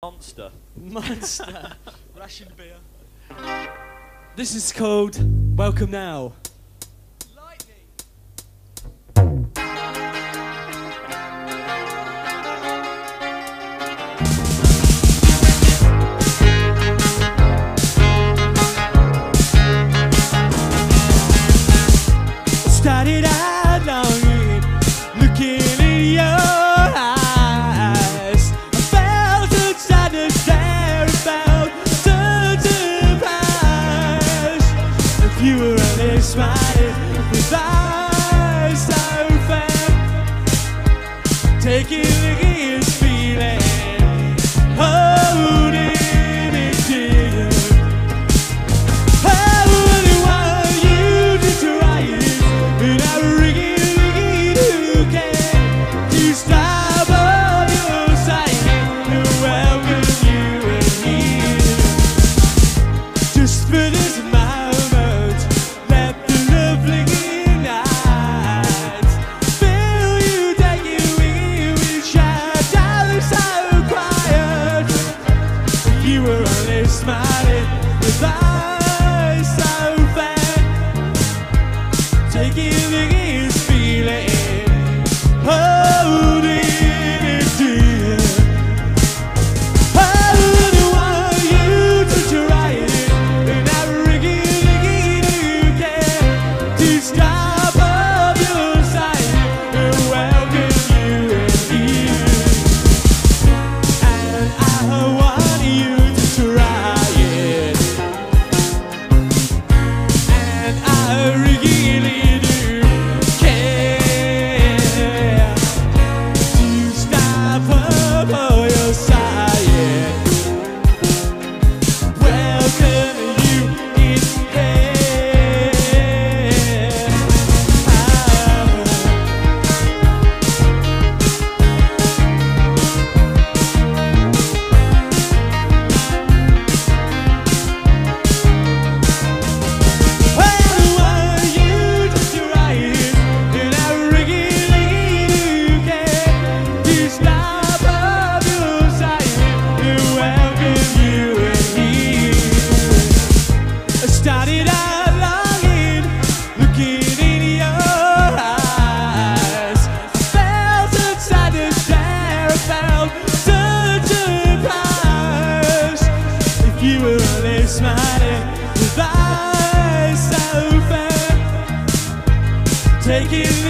Monster. Monster. Ration beer. This is called Welcome Now. Lightning. Started out longing, looking in your eyes. I felt a sadness there, felt such a surprise. If you were only smiling with eyes so fair, taking the ears, feeling, holding it dear. I really want you to try it. And I really do care to stop on your side and welcome you in here. Just for this moment, let the lovely night feel you taking me with shadows so quiet. If you were only smiling with eyes so fair, taking the ease, feeling, holding it dear. I really want you to try it, and I really do care to stop off your side and welcome you in here. And I want you to try it, and I really do care to stop up on your side. Welcome you in here. I want you to try it, and I really do care to stop up your side and welcome you in here. I started out longing, looking in your eyes. I felt such sadness there, I felt such a surprise. If you were only smiling with eyes so fair, taking